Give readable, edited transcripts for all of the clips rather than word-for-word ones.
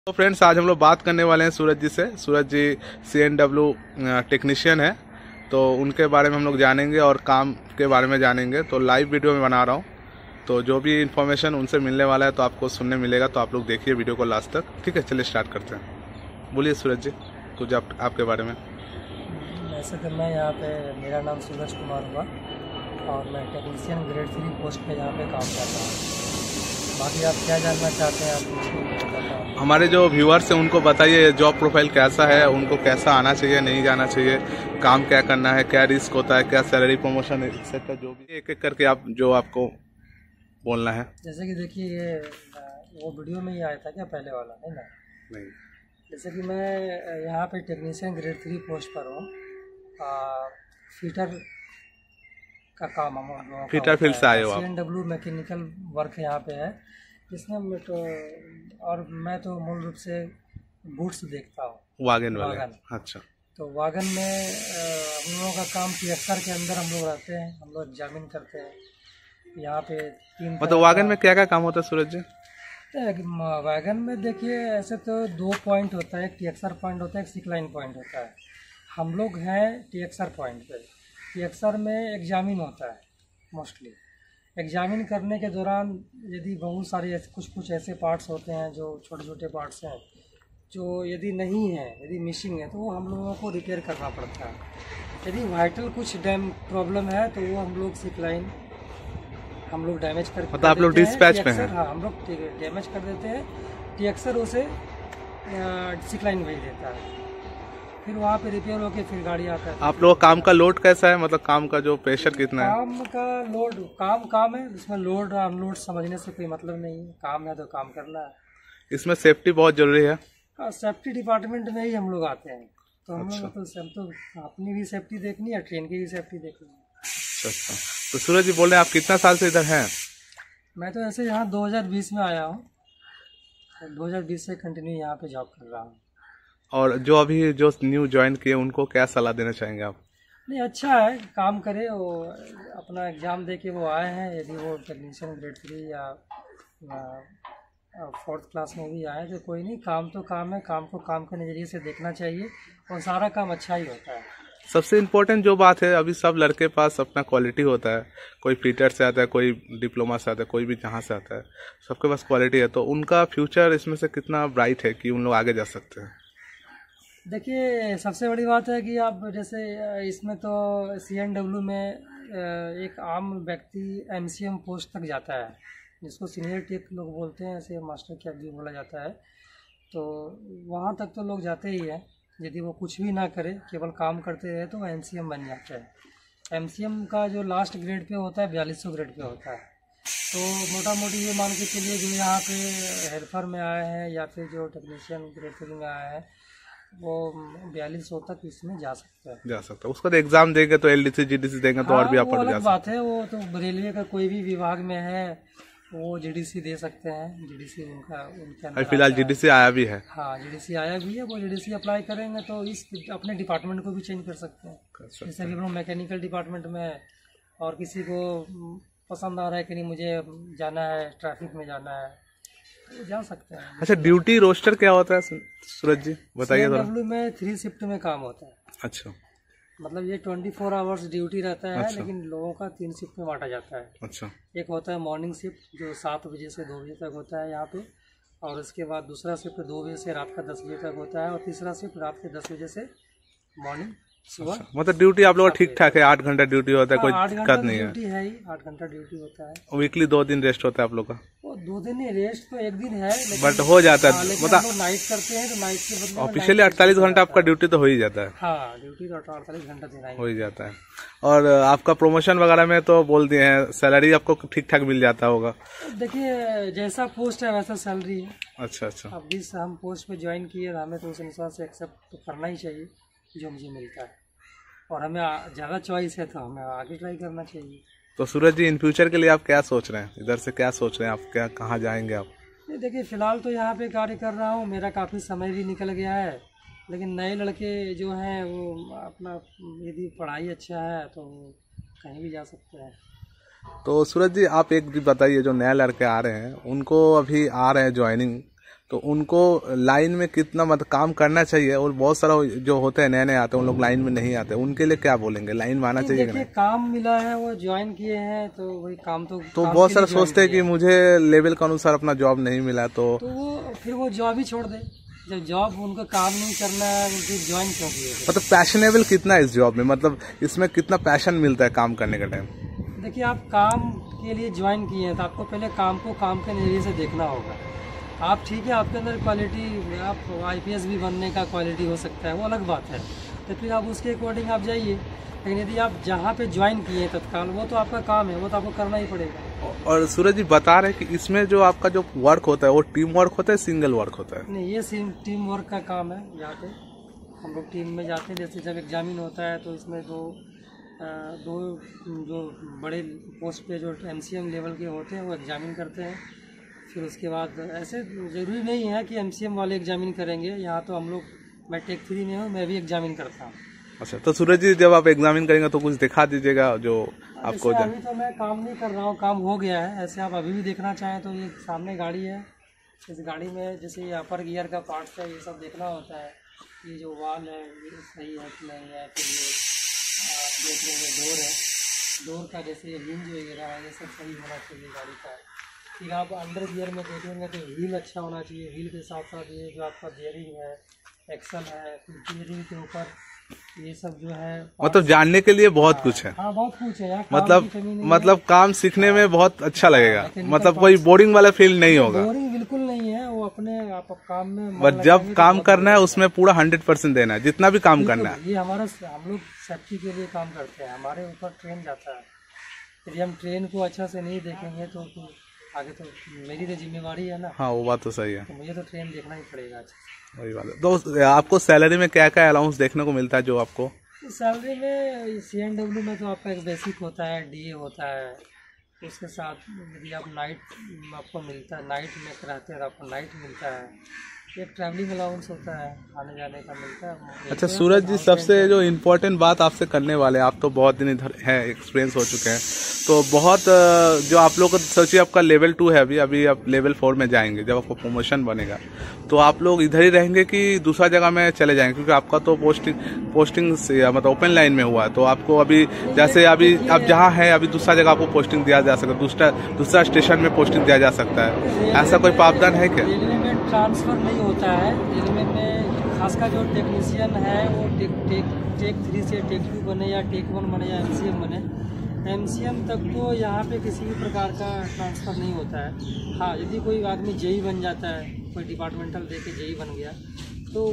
तो फ्रेंड्स, आज हम लोग बात करने वाले हैं सूरज जी से। सूरज जी CNW टेक्नीशियन है, तो उनके बारे में हम लोग जानेंगे और काम के बारे में जानेंगे। तो लाइव वीडियो में बना रहा हूँ, तो जो भी इन्फॉर्मेशन उनसे मिलने वाला है तो आपको सुनने मिलेगा। तो आप लोग देखिए वीडियो को लास्ट तक, ठीक है। चलिए स्टार्ट करते हैं। बोलिए सूरज जी, कुछ आपके बारे में। वैसे तो मैं यहाँ पे, मेरा नाम सूरज कुमार हुआ और मैं टेक्नीशियन ग्रेड 3 पोस्ट पे यहाँ पे काम कर रहा हूँ। बाकी आप क्या जानना चाहते हैं, आप पूछिए। हमारे जो व्यूअर्स हैं उनको बताइए जॉब प्रोफाइल कैसा है, उनको कैसा आना चाहिए, नहीं जाना चाहिए, काम क्या करना है, क्या रिस्क होता है, क्या सैलरी प्रमोशन एक्सेट्रा, जो भी एक एक करके आप जो आपको बोलना है। जैसे कि देखिए, ये वो वीडियो में ही आया था क्या, पहले वाला है ना? नहीं। जैसे कि मैं यहाँ पे टेक्नीशियन ग्रेड 3 पोस्ट पर हूँ। फीटर का काम हम लोगों का फीटर फील्ड से आए हो आप? CNW मैकेनिकल वर्क यहाँ पे है, जिसमें तो और मैं तो मूल रूप से बूट्स देखता हूँ, वागन वाले। अच्छा। तो वागन में हम लोगों का काम TXR के अंदर हम लोग रहते हैं, हम लोग एग्जामिन करते हैं यहाँ पे। मतलब वागन में क्या क्या काम होता है सूरज जी? वैगन में देखिए, ऐसे तो 2 पॉइंट होता है, एक TXR पॉइंट होता है, एक सिकलाइन पॉइंट होता है। हम लोग हैं TXR पॉइंट पे। TXR में एग्जामिन होता है मोस्टली। एग्जामिन करने के दौरान यदि बहुत सारे कुछ ऐसे पार्ट्स होते हैं जो छोटे छोटे पार्ट्स हैं, जो यदि नहीं है, यदि मिसिंग है, तो वो हम लोगों को रिपेयर करना पड़ता है। यदि वाइटल कुछ प्रॉब्लम है तो वो हम लोग सिकलाइन हम लोग डैमेज कर मतलब आप लोग डिस्पैच पे हैं? हाँ, हम लोग डैमेज कर देते हैं। TXR उसे सिकलाइन भेज देता है, फिर वहाँ पे रिपेयर होके फिर गाड़ी आता है। आप लोग काम का लोड कैसा है, मतलब काम का जो प्रेशर कितना है? काम का लोड, काम है, इसमें लोड अनलोड समझने से कोई मतलब नहीं है। काम है तो काम करना है। इसमें सेफ्टी बहुत जरूरी है। सेफ्टी डिपार्टमेंट में ही हम लोग आते हैं, तो हम अच्छा। लोग तो अपनी भी सेफ्टी देखनी है, ट्रेन की भी सेफ्टी देखनी है। अच्छा। तो सूरज जी बोल रहे हैं आप कितना साल से इधर हैं? मैं तो ऐसे यहाँ 2020 में आया हूँ, 2020 से कंटिन्यू यहाँ पे जॉब कर रहा हूँ। और जो अभी जो न्यू ज्वाइन किए उनको क्या सलाह देना चाहेंगे आप? नहीं, अच्छा है, काम करे। वो अपना एग्ज़ाम दे के वो आए हैं, यदि वो टेक्नीशियन ग्रेड 3 या 4th क्लास में भी आए तो कोई नहीं, काम तो काम है। काम को काम के नज़रिए से देखना चाहिए और सारा काम अच्छा ही होता है। सबसे इम्पोर्टेंट जो बात है, अभी सब लड़के पास अपना क्वालिटी होता है। कोई फीटर से आता है, कोई डिप्लोमा से आता है, कोई भी जहाँ से आता है, सबके पास क्वालिटी है। तो उनका फ्यूचर इसमें से कितना ब्राइट है कि उन लोग आगे जा सकते हैं? देखिए, सबसे बड़ी बात है कि आप जैसे इसमें तो CNW में एक आम व्यक्ति MCM पोस्ट तक जाता है, जिसको सीनियर टेक लोग बोलते हैं, ऐसे मास्टर क्या भी बोला जाता है। तो वहाँ तक तो लोग जाते ही हैं। यदि वो कुछ भी ना करे, केवल काम करते रहे, तो वो MCM बन जाता है। MCM का जो लास्ट ग्रेड पे होता है 4200 ग्रेड पे होता है। तो मोटा मोटी ये मान के चलिए, जो यहाँ पे हेल्पर में आए हैं या फिर जो टेक्नीशियन ग्रेड 3 में आए हैं, वो 4200 तक इसमें जा सकता है। उसका तो एग्जाम देंगे तो LDC GDC देंगे तो और भी आप अलग बात है। वो तो रेलवे का कोई भी विभाग में है, वो GDC दे सकते हैं। GDC उनके अंदर फिलहाल GDC आया भी है। हाँ, GDC आया भी है। वो GDC अप्लाई करेंगे तो इस अपने डिपार्टमेंट को भी चेंज कर सकते हैं। जैसे कि हम लोग मैकेनिकल डिपार्टमेंट में, और किसी को पसंद आ रहा है कि नहीं मुझे जाना है, ट्रैफिक में जाना है, तो जा सकते हैं। अच्छा, ड्यूटी रोस्टर क्या होता है सूरज जी, बताइए थोड़ा। CNW में 3 शिफ्ट में काम होता है। अच्छा। मतलब ये 24 आवर्स ड्यूटी रहता है। अच्छा। लेकिन लोगों का 3 शिफ्ट में बांटा जाता है। अच्छा। एक होता है मॉर्निंग शिफ्ट, जो 7 बजे से 2 बजे तक होता है यहाँ पे, और उसके बाद दूसरा शिफ्ट 2 बजे से रात का 10 बजे तक होता है, और तीसरा शिफ्ट रात के 10 बजे से मॉर्निंग सुबह। अच्छा। मतलब ड्यूटी आप लोग ठीक ठाक है, 8 घंटा ड्यूटी होता है, कोई 8 दिक्कत घंटा नहीं है? ड्यूटी है ही, 8 घंटा ड्यूटी होता है। वीकली 2 दिन रेस्ट होता है आप लोग का? वो 2 दिन ही, रेस्ट तो 1 दिन है, बट हो जाता है। मतलब नाइट करते हैं तो नाइट के बदले ऑफिशियली 48 घंटा आपका ड्यूटी तो हो ही जाता है। हाँ, ड्यूटी तो 48 घंटा देना हो ही जाता है। और आपका प्रमोशन वगैरह में तो बोल दिए हैं, सैलरी आपको ठीक ठाक मिल जाता होगा? देखिए, जैसा पोस्ट है वैसा सैलरी है। अच्छा। अच्छा। अब जिस हम पोस्ट पे ज्वाइन किए, हमें तो उस अनुसार से एक्सेप्ट तो करना ही चाहिए जो मुझे मिलता है, और हमें ज़्यादा चॉइस है तो हमें आगे ट्राई करना चाहिए। तो सूरज जी, इन फ्यूचर के लिए आप क्या सोच रहे हैं, इधर से क्या सोच रहे हैं आप, क्या कहाँ जाएंगे आप? नहीं, देखिए, फ़िलहाल तो यहाँ पे कार्य कर रहा हूँ, मेरा काफ़ी समय भी निकल गया है। लेकिन नए लड़के जो हैं वो अपना, यदि पढ़ाई अच्छा है तो कहीं भी जा सकते हैं। तो सूरज जी, आप एक बताइए, जो नए लड़के आ रहे हैं उनको अभी आ रहे हैं ज्वाइनिंग, तो उनको लाइन में कितना मतलब काम करना चाहिए, और बहुत सारा जो होते हैं नए नए आते हैं उन लोग लाइन में नहीं आते, उनके लिए क्या बोलेंगे, लाइन में आना चाहिए? देखिए काम मिला है, वो ज्वाइन किए हैं तो वही काम तो बहुत सारे सोचते हैं कि मुझे लेवल के अनुसार अपना जॉब नहीं मिला तो वो फिर वो जॉब ही छोड़ दे। जब जॉब उनको काम नहीं करना है उनकी ज्वाइन क्यों किए? मतलब पैशनेबल कितना है इस जॉब में, मतलब इसमें कितना पैशन मिलता है काम करने का टाइम? देखिए आप काम के लिए ज्वाइन किए हैं तो आपको पहले काम को काम के नजरिए से देखना होगा। आप ठीक है, आपके अंदर क्वालिटी, आप IPS भी बनने का क्वालिटी हो सकता है, वो अलग बात है, तो फिर आप उसके अकॉर्डिंग आप जाइए। लेकिन यदि आप जहाँ पे ज्वाइन किए हैं तत्काल, वो तो आपका काम है, वो तो आपको करना ही पड़ेगा। और सूरज जी बता रहे हैं कि इसमें जो आपका जो वर्क होता है वो टीम वर्क होता है, सिंगल वर्क होता है? नहीं, ये टीम वर्क का काम है। यहाँ पे हम लोग टीम में जाते हैं। जैसे जब एग्जामिन होता है तो इसमें दो जो बड़े पोस्ट पे जो MCM लेवल के होते हैं वो एग्जामिन करते हैं। फिर उसके बाद ऐसे ज़रूरी नहीं है कि MCM वाले एग्जामिन करेंगे, यहाँ तो हम लोग, मैं टेक 3 में हूँ, मैं भी एग्जामिन करता हूँ। अच्छा, तो सूरज जी जब आप एग्जामिन करेंगे तो कुछ दिखा दीजिएगा जो आपको। अभी तो मैं काम नहीं कर रहा हूँ, काम हो गया है। ऐसे आप अभी भी देखना चाहें तो ये सामने गाड़ी है, इस गाड़ी में जैसे ये अपर गियर का पार्ट्स है, ये सब देखना होता है। ये जो वाल है ये सही है कि नहीं है, फिर ये देख लेंगे डोर है, डोर का जैसे हिंज वगैरह है, ये सब सही होना चाहिए गाड़ी का। फिर आप अंडर गियर में देखेंगे तो व्हील अच्छा होना चाहिए। व्हील के साथ साथ ये जो आपका बियरिंग है, एक्सल है, फिर बियरिंग के ऊपर ये सब जो है, मतलब जानने के लिए बहुत कुछ है। हाँ बहुत कुछ है। मतलब काम सीखने में बहुत अच्छा लगेगा, मतलब कोई बोरिंग वाला फील नहीं होगा। बोरिंग बिल्कुल नहीं है, वो अपने आप काम में बस जब काम करना है उसमें पूरा 100% देना है, जितना भी काम करना है। ये हमारा, हम लोग सेफ्टी के लिए काम करते हैं, हमारे ऊपर ट्रेन जाता है। यदि हम ट्रेन को अच्छा से नहीं देखेंगे तो आगे तो मेरी तो जिम्मेवारी है ना। हाँ वो बात तो सही है, तो मुझे तो ट्रेन देखना ही पड़ेगा अच्छा से। वही बात है। तो आपको सैलरी में क्या क्या अलाउंस देखने को मिलता है जो आपको? सैलरी में CNW में तो आपका एक बेसिक होता है, DA होता है, उसके साथ यदि आप नाइट आपको मिलता है, नाइट में रहते हैं तो आपको नाइट मिलता है, एक ट्रैवलिंग अलाउंस होता है, आने जाने का मिलता है। अच्छा सूरज जी, सबसे जो इम्पोर्टेंट बात आपसे करने वाले हैं, आप तो बहुत दिन इधर है, एक्सपीरियंस हो चुके हैं, तो बहुत जो आप लोग सोचिए आपका लेवल 2 है, अभी आप लेवल 4 में जाएंगे, जब आपको प्रमोशन बनेगा तो आप लोग इधर ही रहेंगे कि दूसरा जगह में चले जाएंगे? क्योंकि आपका तो पोस्टिंग मतलब ओपन लाइन में हुआ है, तो आपको अभी जैसे अभी आप जहाँ है अभी दूसरा जगह आपको पोस्टिंग दिया जा सकता है, दूसरा स्टेशन में पोस्टिंग दिया जा सकता है, ऐसा कोई प्रावधान है क्या? ट्रांसफ़र नहीं होता है रेलवे में, खासकर जो टेक्नीशियन है वो टेक 3 से टेक 2 बने या टेक 1 बने या MCM बने, MCM तक तो यहाँ पे किसी भी प्रकार का ट्रांसफ़र नहीं होता है। हाँ, यदि कोई आदमी JE बन जाता है, कोई डिपार्टमेंटल दे के JE बन गया तो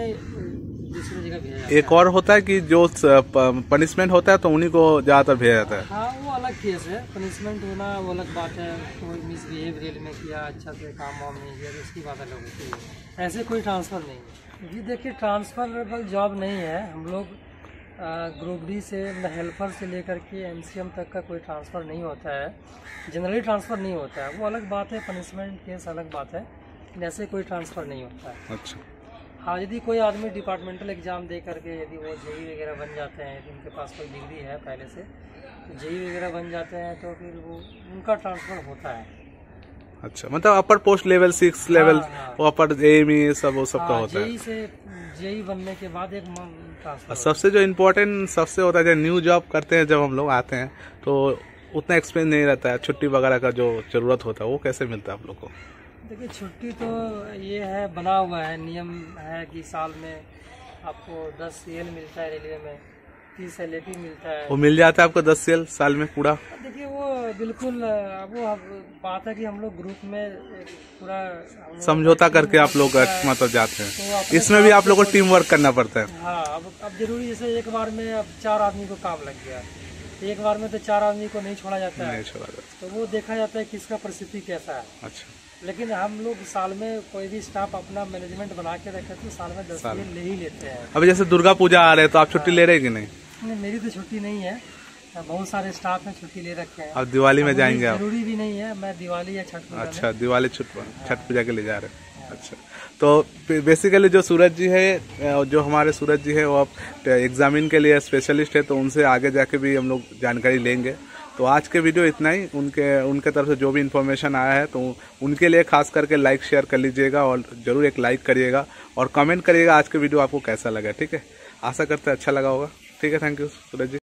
उन्हें दूसरी जगह भेजा जाता है। एक और होता है कि जो पनिशमेंट होता है तो उन्हीं को ज़्यादातर भेजा जाता है। हाँ वो अलग केस है, पनिशमेंट होना वो अलग बात है। कोई मिसबिहेव रेल में किया, अच्छा से काम वाम नहीं किया तो उसकी बात अलग होती है, ऐसे कोई ट्रांसफ़र नहीं है। जी देखिए, ट्रांसफरेबल जॉब नहीं है। हम लोग ग्रुप डी से हेल्पर से लेकर के MCM तक का कोई ट्रांसफ़र नहीं होता है, जनरली ट्रांसफ़र नहीं होता है, वो अलग बात है, पनिशमेंट केस अलग बात है, लेकिन ऐसे कोई ट्रांसफ़र नहीं होता है। अच्छा हाँ, यदि कोई आदमी डिपार्टमेंटल एग्ज़ाम दे करके यदि वो JE वगैरह बन जाते हैं, यदि उनके पास कोई डिग्री है पहले से, तो JE वगैरह बन जाते हैं तो फिर वो उनका ट्रांसफ़र होता है। अच्छा, मतलब अपर पोस्ट लेवल 6 लेवल, वो अपर AME सब वो सब का होता है। JE से JE बनने के बाद एक ट्रांसफ़र। सबसे जो इम्पोर्टेंट सबसे होता है, जब न्यू जॉब करते हैं, जब हम लोग आते हैं तो उतना एक्सपीरियंस नहीं रहता है, छुट्टी वगैरह का जो ज़रूरत होता है वो कैसे मिलता है आप लोग को? देखिए छुट्टी तो ये है, बना हुआ है, नियम है कि साल में आपको 10 CL मिलता है, रेलवे में 30 LAP मिलता है। वो मिल जाता है आपको 10 CL साल में पूरा? देखिए वो बिल्कुल वो बात है कि हम लोग ग्रुप में पूरा समझौता करके आप लोग मतलब जाते हैं, तो इसमें भी आप लोग को टीम वर्क करना पड़ता है। हाँ, अब जरूरी, जैसे एक बार में अब 4 आदमी को काम लग गया, एक बार में तो 4 आदमी को नहीं छोड़ा जाता है, तो वो देखा जाता है किसका परिस्थिति कैसा है। अच्छा, लेकिन हम लोग साल में कोई भी स्टाफ अपना मैनेजमेंट बना के रखे तो साल में 10 दिन ले ही लेते हैं। अभी जैसे दुर्गा पूजा आ रहे हैं तो आप छुट्टी ले रहे हैं कि नहीं? नहीं, मेरी तो छुट्टी नहीं है, बहुत सारे स्टाफ ने छुट्टी ले रखे हैं। अब दिवाली में जाएंगे आप? जरूरी भी नहीं है, मैं दिवाली या छठ पूजा। अच्छा, दिवाली छठ पूजा के लिए जा रहे हैं। अच्छा, तो बेसिकली जो सूरज जी है, जो हमारे सूरज जी है, वो अब एग्जामिन के लिए स्पेशलिस्ट है, तो उनसे आगे जाके भी हम लोग जानकारी लेंगे। तो आज के वीडियो इतना ही। उनके तरफ से जो भी इन्फॉर्मेशन आया है तो उनके लिए खास करके लाइक शेयर कर लीजिएगा और ज़रूर एक लाइक करिएगा और कमेंट करिएगा आज के वीडियो आपको कैसा लगा। ठीक है, आशा करते हैं अच्छा लगा होगा। ठीक है, थैंक यू सूरज जी।